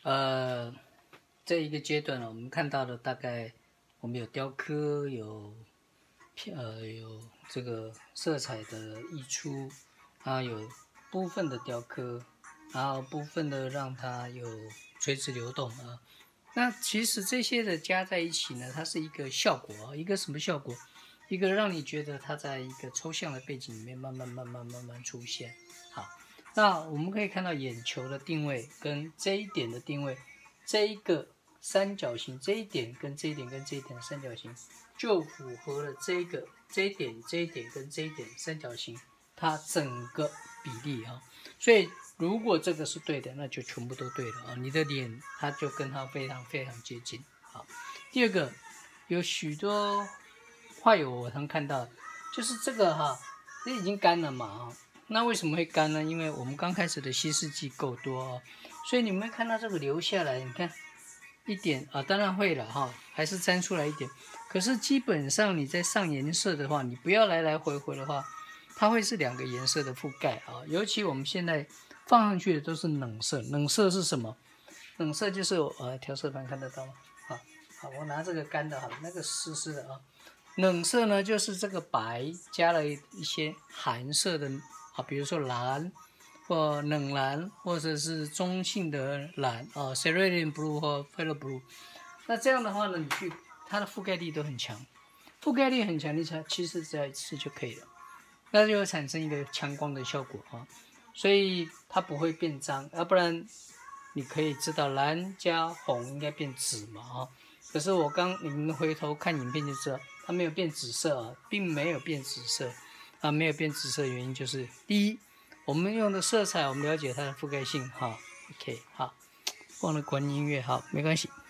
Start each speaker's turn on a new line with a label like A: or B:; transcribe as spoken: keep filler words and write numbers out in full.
A: 呃，这一个阶段呢，我们看到的大概我们有雕刻，有呃有这个色彩的溢出，然后有部分的雕刻，然后部分的让它有垂直流动啊。那其实这些的加在一起呢，它是一个效果啊，一个什么效果？一个让你觉得它在一个抽象的背景里面慢慢慢慢慢慢出现。好，那我们可以看到眼球的定位跟这一点的定位，这一个三角形，这一点跟这一点跟这一点的三角形，就符合了这个这一点这一点跟这一点三角形它整个比例啊。所以如果这个是对的，那就全部都对了啊！你的脸它就跟它非常非常接近。好，第二个有许多画友我常看到，就是这个哈，这已经干了嘛啊。那为什么会干呢？因为我们刚开始的稀释剂够多哦，所以你们看到这个流下来，你看一点啊，当然会了哈，还是沾出来一点。可是基本上你在上颜色的话，你不要来来回回的话，它会是两个颜色的覆盖啊。尤其我们现在放上去的都是冷色，冷色是什么？冷色就是呃调色盘看得到吗？好，好，我拿这个干的哈，那个湿湿的啊。冷色呢，就是这个白加了一些寒色的啊，比如说蓝或冷蓝，或者是中性的蓝啊 ，cerulean blue 或 phthalo blue。那这样的话呢，你去它的覆盖力都很强，覆盖力很强，你才其实只要一次就可以了，那就会产生一个强光的效果啊，所以它不会变脏，要不然你可以知道蓝加红应该变紫嘛啊。可是我刚你们回头看影片就知道，它没有变紫色啊，并没有变紫色啊，没有变紫色的原因就是第一，我们用的色彩我们了解它的覆盖性哈 ，OK 好，忘了关音乐好，没关系。